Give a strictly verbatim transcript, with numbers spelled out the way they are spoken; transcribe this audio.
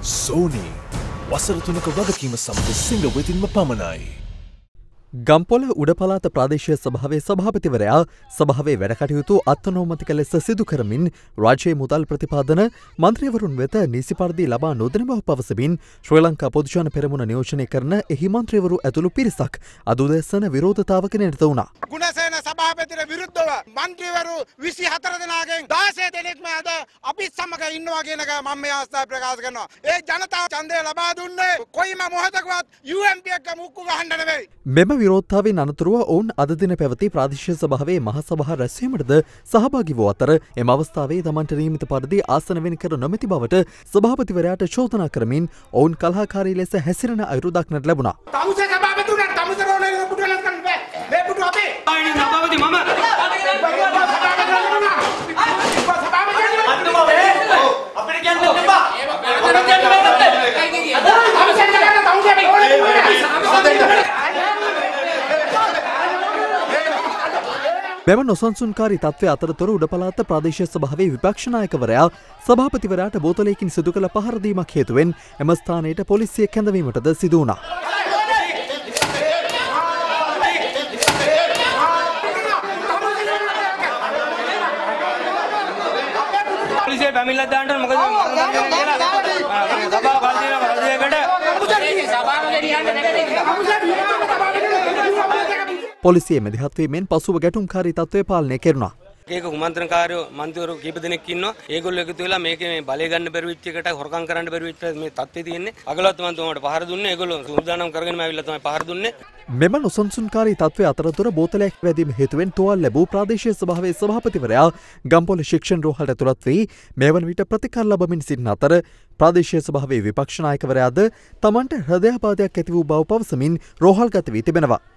Sony වසර තුනක වගකීම සමග සිංහ වෙතින්ම පමණයි. ගම්පොළ උඩ පළාත ප්‍රාදේශීය සභාවේ සභාපතිවරයා සභාවේ වැඩ කටයුතු අත්නෝමතික ලෙස සිදු කරමින් රාජ්‍ය මුදල් ප්‍රතිපාදන මන්ත්‍රීවරුන් වෙත නිසි පරිදි ලබා නොදෙන බව පවසමින් ශ්‍රී ලංකා පොදුජන පෙරමුණ නියෝජනය කරන එහි මන්ත්‍රීවරු ඇතුළු පිරිසක් අද උදෑසන විරෝධතාවක නිරත වුණා. ගුණසේන සභාපතිට විරුද්ධව මන්ත්‍රීවරු විසිහතර දෙනාගෙන් දාසය දෙනෙක්ම අද අපිත් සමග ඉන්නවා කියන එක මම මේ අවස්ථාවේ ප්‍රකාශ කරනවා. ඒ ජනතාව ඡන්දය ලබා දුන්නේ කොයිම මොහොතකවත් යූ එම් පී එක මුක්කු ගහන්න නෙවෙයි. මෙම විරෝධතාවෙන් අනතුරුව ඔවුන් අද දින පැවති ප්‍රාදේශීය සභාවේ මහ සභා රැස්වීමටද සහභාගී වූ අතර එම අවස්ථාවේ තමන්ට නියමිත පරිදි ආසන වෙන් කර නොමැති බවට සභාපතිවරයාට චෝදනා කරමින් ඔවුන් කලහකාරී ලෙස හැසිරෙන අයුරු දක්නට ලැබුණා. තමුසේ සභාපතිතුමා තමුසේ රෝලේ පුටුවලක් කරන්න බෑ. මේ පුටුව අපේ. ආයිනේ සභාපති මම. අපිට කියන්න එපා. අපිට කියන්න මෙම නොසන්සුන්කාරී තත්ත්වය අතරතුර උඩ පළාත ප්‍රාදේශීය සභාවේ විපක්ෂ නායකවරයා සභාපතිවරයාට බෝතලයකින් සිදු කළ පහර දීමක් හේතුවෙන් එම ස්ථානයට පොලිසිය කැඳවීමටද සිදු වුණා. පොලිසිය බැමිල්ලක් දාන්න මොකද සභාව කල් දින වලදයකට පොලිසිය මැදිහත් වීමෙන් පසුව ගැටුම්කාරී තත්ත්වය පාලනය කෙරුණා. ඒක කුමන්ත්‍රණකාරයෝ මන්ත්‍රීවරු කීප දෙනෙක් ඉන්නවා. ඒගොල්ලෝ එකතු වෙලා මේකේ මේ බලය ගන්න බැරි වෙච්ච එකට හොරකම් කරන්න බැරි වෙච්ච මේ තත්ත්වය තියෙන්නේ. අගලවත් මන්ත්‍රීවරුන්ට පහර දුන්නේ. ඒගොල්ලෝ සූදානම් කරගෙනම ආවිල්ලා තමයි පහර දුන්නේ. මෙම නොසන්සුන්කාරී තත්ත්වය අතරතුර බෝතලයක් වැදීම හේතුවෙන් තුවාල ලැබූ ප්‍රාදේශීය සභාවේ සභාපතිවරයා ගම්පොළ ශික්ෂණ රෝහලට ඇතුළත් වී මේ වන විට ප්‍රතිකාර ලබමින් සිටින අතර ප්‍රාදේශීය සභාවේ විපක්ෂ නායකවරයාද තමන්ට හෘදයාබාධයක් ඇති වූ බව පවසමින් රෝහල්ගත වී තිබෙනවා.